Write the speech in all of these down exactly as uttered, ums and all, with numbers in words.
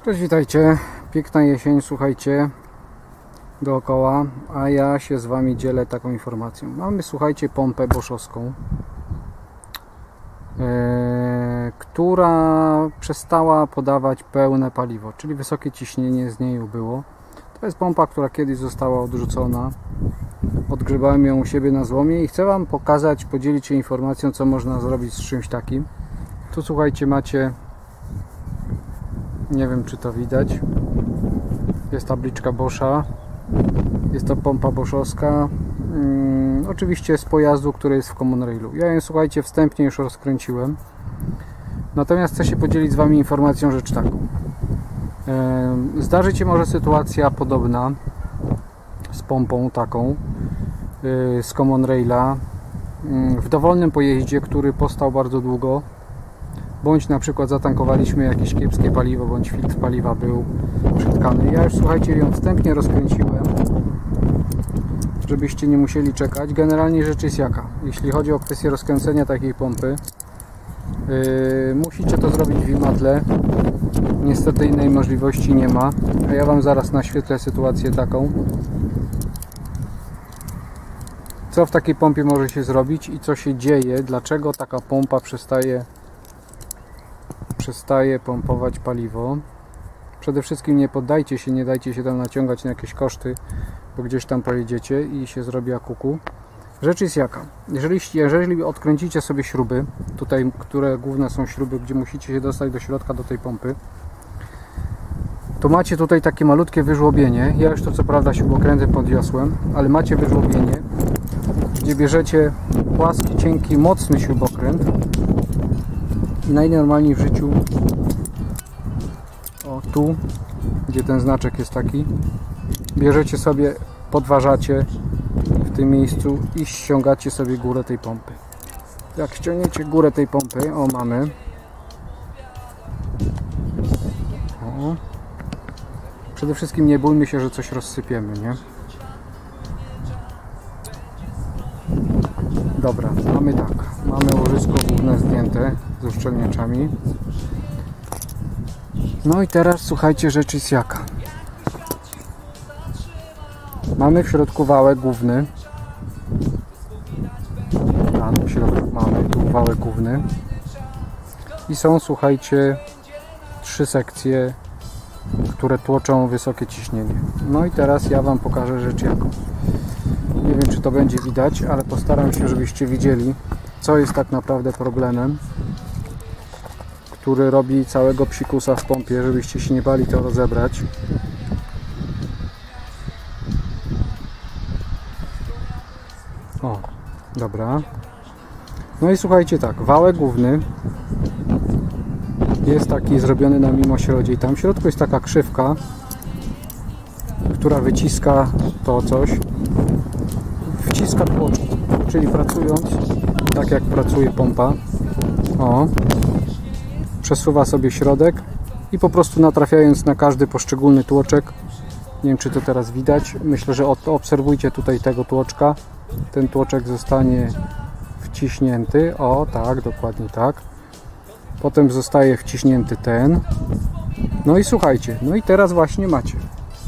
Cześć, witajcie. Piękna jesień, słuchajcie, dookoła, a ja się z Wami dzielę taką informacją. Mamy, słuchajcie, pompę boszowską, yy, która przestała podawać pełne paliwo, czyli wysokie ciśnienie z niej było. To jest pompa, która kiedyś została odrzucona. Odgrzebałem ją u siebie na złomie i chcę Wam pokazać, podzielić się informacją, co można zrobić z czymś takim. Tu, słuchajcie, macie, nie wiem, czy to widać, jest tabliczka Boscha, jest to pompa boszowska, hmm, oczywiście z pojazdu, który jest w Common Railu. Ja ją, słuchajcie, wstępnie już rozkręciłem, natomiast chcę się podzielić z Wami informacją, rzecz taką. Zdarzy się może sytuacja podobna z pompą taką z Common Raila w dowolnym pojeździe, który postał bardzo długo, bądź na przykład zatankowaliśmy jakieś kiepskie paliwo, bądź filtr paliwa był przytkany. Ja już, słuchajcie, ją wstępnie rozkręciłem, żebyście nie musieli czekać. Generalnie rzecz jest jaka: jeśli chodzi o kwestię rozkręcenia takiej pompy, yy, musicie to zrobić w imatle. Niestety innej możliwości nie ma, a ja Wam zaraz naświetlę sytuację taką, co w takiej pompie może się zrobić i co się dzieje, dlaczego taka pompa przestaje przestaje pompować paliwo. Przede wszystkim nie poddajcie się, nie dajcie się tam naciągać na jakieś koszty, bo gdzieś tam pojedziecie i się zrobi akuku. Rzecz jest jaka: jeżeli, jeżeli odkręcicie sobie śruby, tutaj, które główne są śruby, gdzie musicie się dostać do środka, do tej pompy, to macie tutaj takie malutkie wyżłobienie. Ja już to co prawda śrubokrętem podniosłem, ale macie wyżłobienie, gdzie bierzecie płaski, cienki, mocny śrubokręt i najnormalniej w życiu, o tu, gdzie ten znaczek jest taki, bierzecie sobie, podważacie w tym miejscu i ściągacie sobie górę tej pompy. Jak ściągniecie górę tej pompy, o, mamy, o, przede wszystkim nie bójmy się, że coś rozsypiemy, nie? Dobra, mamy tak, mamy łożysko główne zdjęte z uszczelniaczami. No i teraz, słuchajcie, rzecz jest jaka. Mamy w środku wałek główny. A, w środku mamy tu wałek główny. I są, słuchajcie, trzy sekcje, które tłoczą wysokie ciśnienie. No i teraz ja Wam pokażę rzecz jaką. Nie wiem, czy to będzie widać, ale postaram się, żebyście widzieli, co jest tak naprawdę problemem, który robi całego psikusa w pompie, żebyście się nie bali to rozebrać. O, dobra. No i słuchajcie, tak, wałek główny jest taki zrobiony na mimośrodzie i tam w środku jest taka krzywka, która wyciska to coś, wciska tłoczki, czyli pracując tak jak pracuje pompa, o, przesuwa sobie środek i po prostu natrafiając na każdy poszczególny tłoczek, nie wiem, czy to teraz widać, myślę, że obserwujcie tutaj tego tłoczka, ten tłoczek zostanie wciśnięty, o tak, dokładnie tak, potem zostaje wciśnięty ten, no i słuchajcie, no i teraz właśnie macie,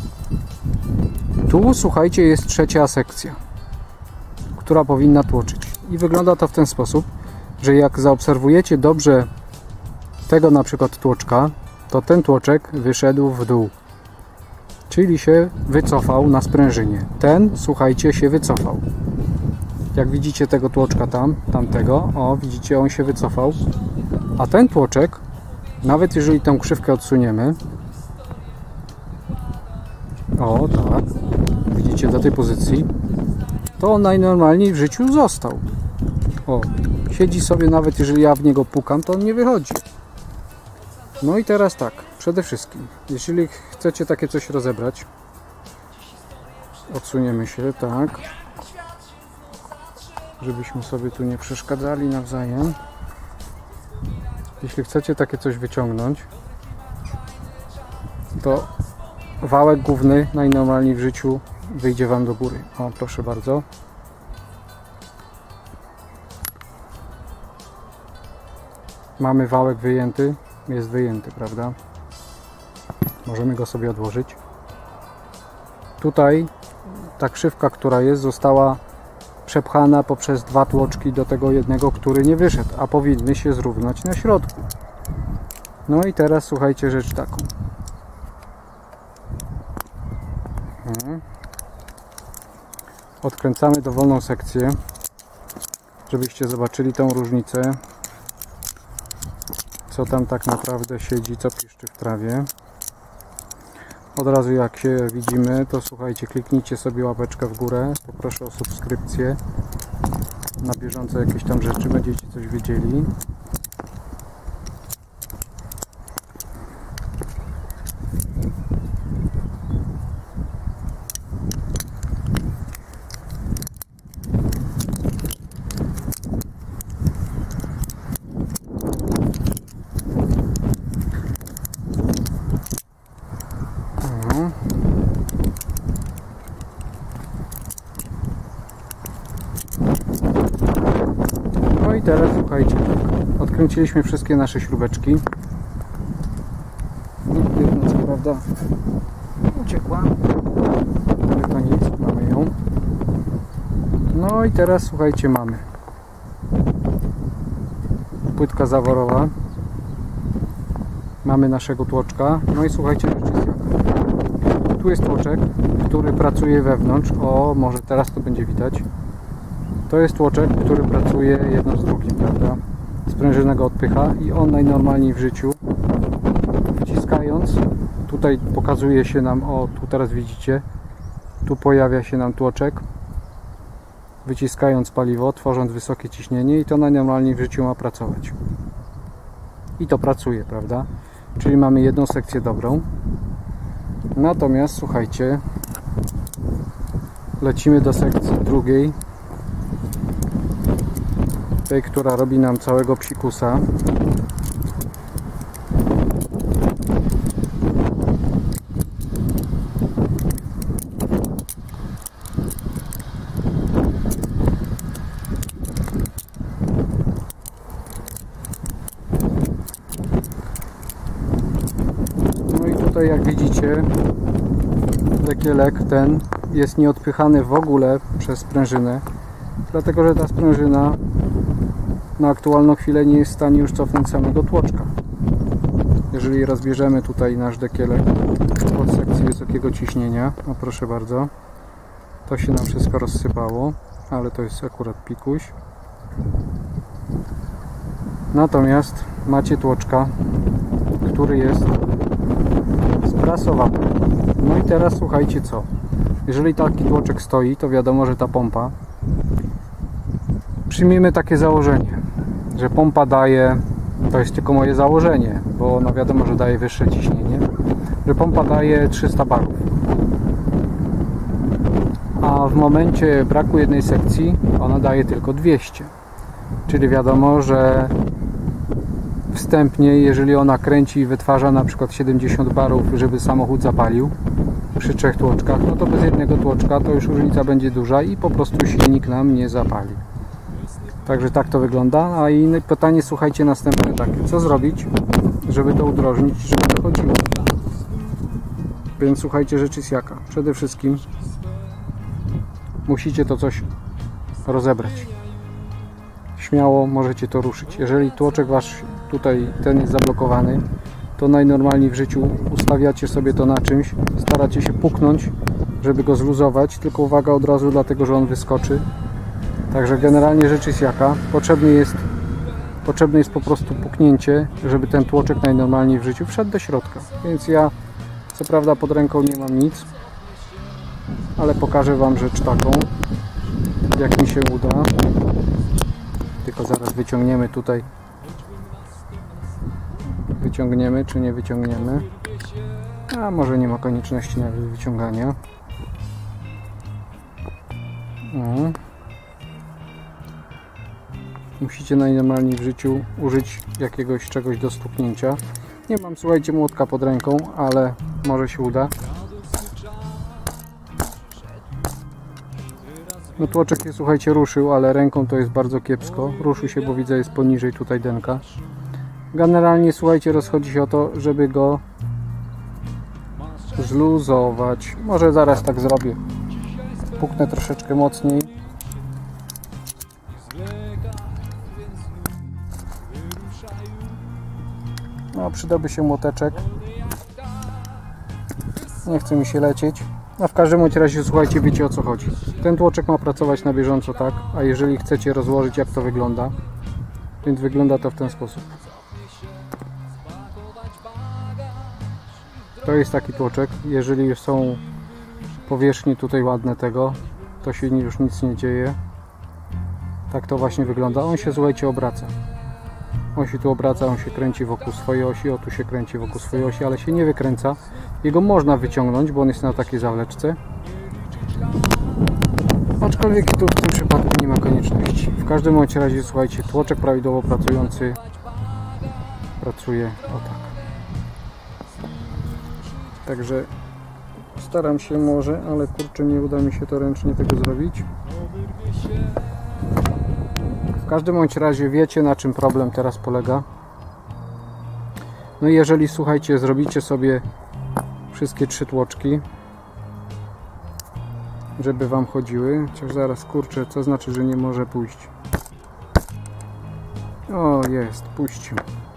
tu, słuchajcie, jest trzecia sekcja, która powinna tłoczyć i wygląda to w ten sposób, że jak zaobserwujecie dobrze tego na przykład tłoczka, to ten tłoczek wyszedł w dół, czyli się wycofał na sprężynie. Ten, słuchajcie, się wycofał. Jak widzicie tego tłoczka tam, tamtego, o, widzicie, on się wycofał, a ten tłoczek, nawet jeżeli tę krzywkę odsuniemy, o, tak, widzicie, do tej pozycji, to on najnormalniej w życiu został. O, siedzi sobie, nawet jeżeli ja w niego pukam, to on nie wychodzi. No i teraz tak, przede wszystkim, jeżeli chcecie takie coś rozebrać, odsuniemy się, tak, żebyśmy sobie tu nie przeszkadzali nawzajem. Jeśli chcecie takie coś wyciągnąć, to wałek główny najnormalniej w życiu wyjdzie Wam do góry. O, proszę bardzo. Mamy wałek wyjęty, jest wyjęty, prawda? Możemy go sobie odłożyć. Tutaj ta krzywka, która jest, została przepchana poprzez dwa tłoczki do tego jednego, który nie wyszedł, a powinny się zrównać na środku. No i teraz słuchajcie rzecz taką. Odkręcamy dowolną sekcję, żebyście zobaczyli tą różnicę, co tam tak naprawdę siedzi, co piszczy w trawie. Od razu jak się widzimy, to słuchajcie, kliknijcie sobie łapeczkę w górę, poproszę o subskrypcję na bieżąco, jakieś tam rzeczy, będziecie coś wiedzieli. No i teraz słuchajcie, odkręciliśmy wszystkie nasze śrubeczki. Jedna co prawda uciekła, ale to nic, mamy ją. No i teraz słuchajcie, mamy płytka zaworowa, mamy naszego tłoczka. No i słuchajcie, rzecz jest jaka. Tu jest tłoczek, który pracuje wewnątrz. O, może teraz to będzie widać. To jest tłoczek, który pracuje jedno z drugim, prawda? Sprężynę go odpycha i on najnormalniej w życiu, wciskając, tutaj pokazuje się nam, o tu teraz widzicie, tu pojawia się nam tłoczek, wyciskając paliwo, tworząc wysokie ciśnienie i to najnormalniej w życiu ma pracować. I to pracuje, prawda? Czyli mamy jedną sekcję dobrą. Natomiast słuchajcie, lecimy do sekcji drugiej, tej, która robi nam całego psikusa. No i tutaj jak widzicie, dekielek ten jest nieodpychany w ogóle przez sprężynę, dlatego że ta sprężyna na aktualną chwilę nie jest w stanie już cofnąć samego tłoczka. Jeżeli rozbierzemy tutaj nasz dekielek od sekcji wysokiego ciśnienia, no proszę bardzo, to się nam wszystko rozsypało, ale to jest akurat pikuś. Natomiast macie tłoczka, który jest sprasowany. No i teraz słuchajcie co. Jeżeli taki tłoczek stoi, to wiadomo, że ta pompa, przyjmijmy takie założenie, że pompa daje, to jest tylko moje założenie, bo ona wiadomo, że daje wyższe ciśnienie, że pompa daje trzysta barów. A w momencie braku jednej sekcji ona daje tylko dwieście. Czyli wiadomo, że wstępnie, jeżeli ona kręci i wytwarza na przykład siedemdziesiąt barów, żeby samochód zapalił przy trzech tłoczkach, no to bez jednego tłoczka to już różnica będzie duża i po prostu silnik nam nie zapali. Także tak to wygląda. A inne pytanie, słuchajcie, następne takie. Co zrobić, żeby to udrożnić, żeby to chodziło? Więc słuchajcie, rzecz jest jaka. Przede wszystkim musicie to coś rozebrać. Śmiało możecie to ruszyć. Jeżeli tłoczek wasz tutaj, ten jest zablokowany, to najnormalniej w życiu ustawiacie sobie to na czymś, staracie się puknąć, żeby go zluzować, tylko uwaga od razu, dlatego że on wyskoczy. Także generalnie rzecz jest jaka. Potrzebny jest, potrzebne jest po prostu puknięcie, żeby ten tłoczek najnormalniej w życiu wszedł do środka. Więc ja, co prawda pod ręką nie mam nic, ale pokażę wam rzecz taką, jak mi się uda. Tylko zaraz wyciągniemy tutaj. Wyciągniemy, czy nie wyciągniemy. A może nie ma konieczności nawet wyciągania. No. Musicie najnormalniej w życiu użyć jakiegoś czegoś do stuknięcia. Nie mam, słuchajcie, młotka pod ręką, ale może się uda. No tłoczek się, słuchajcie, ruszył, ale ręką to jest bardzo kiepsko. Ruszył się, bo widzę, jest poniżej tutaj denka. Generalnie, słuchajcie, rozchodzi się o to, żeby go zluzować. Może zaraz tak zrobię. Puknę troszeczkę mocniej. No, przydałby się młoteczek. Nie chce mi się lecieć. A w każdym bądź razie, słuchajcie, wiecie o co chodzi. Ten tłoczek ma pracować na bieżąco, tak? A jeżeli chcecie rozłożyć, jak to wygląda, więc wygląda to w ten sposób. To jest taki tłoczek. Jeżeli są powierzchnie tutaj ładne tego, to się już nic nie dzieje. Tak to właśnie wygląda. On się, słuchajcie, obraca. On się tu obraca, on się kręci wokół swojej osi, o tu się kręci wokół swojej osi, ale się nie wykręca. Jego można wyciągnąć, bo on jest na takiej zawleczce. Aczkolwiek tu w tym przypadku nie ma konieczności. W każdym bądź razie, słuchajcie, tłoczek prawidłowo pracujący pracuje o tak. Także staram się może, ale kurczę, nie uda mi się to ręcznie tego zrobić. W każdym bądź razie wiecie, na czym problem teraz polega. No i jeżeli, słuchajcie, zrobicie sobie wszystkie trzy tłoczki, żeby wam chodziły, chociaż zaraz, kurczę, co znaczy, że nie może pójść. O, jest, puścił.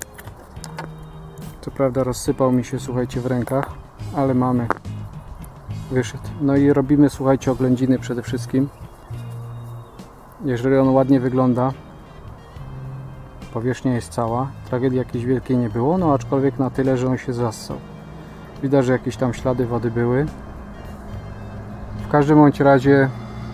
Co prawda rozsypał mi się, słuchajcie, w rękach, ale mamy. Wyszedł. No i robimy, słuchajcie, oględziny przede wszystkim. Jeżeli on ładnie wygląda, powierzchnia jest cała, tragedii jakiejś wielkiej nie było, no aczkolwiek na tyle, że on się zassał. Widać, że jakieś tam ślady wody były. W każdym bądź razie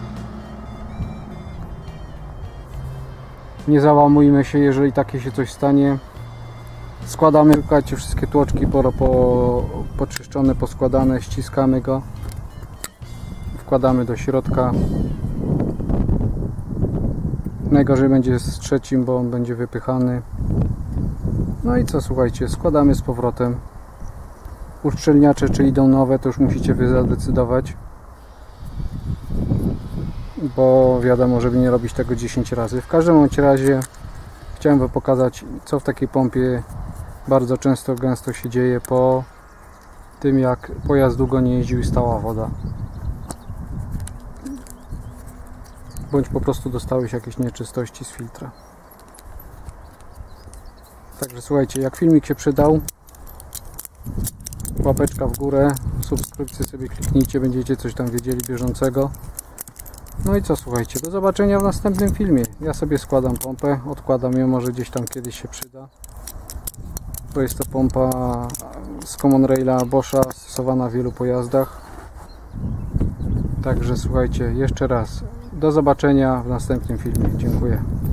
nie załamujmy się, jeżeli takie się coś stanie. Składamy, słuchajcie, wszystkie tłoczki po, po, poczyszczone, poskładane, ściskamy go, wkładamy do środka. Najgorzej będzie z trzecim, bo on będzie wypychany. No i co, słuchajcie, składamy z powrotem. Uszczelniacze, czy idą nowe, to już musicie wy zadecydować. Bo wiadomo, żeby nie robić tego dziesięć razy. W każdym bądź razie chciałem wam pokazać, co w takiej pompie bardzo często, gęsto się dzieje po tym, jak pojazd długo nie jeździł i stała woda. Bądź po prostu dostały się jakieś nieczystości z filtra. Także słuchajcie, jak filmik się przydał, łapeczka w górę, subskrypcję sobie kliknijcie, będziecie coś tam wiedzieli bieżącego. No i co, słuchajcie, do zobaczenia w następnym filmie. Ja sobie składam pompę, odkładam ją, może gdzieś tam kiedyś się przyda. To jest to pompa z Common Raila Boscha, stosowana w wielu pojazdach. Także słuchajcie, jeszcze raz, do zobaczenia w następnym filmie. Dziękuję.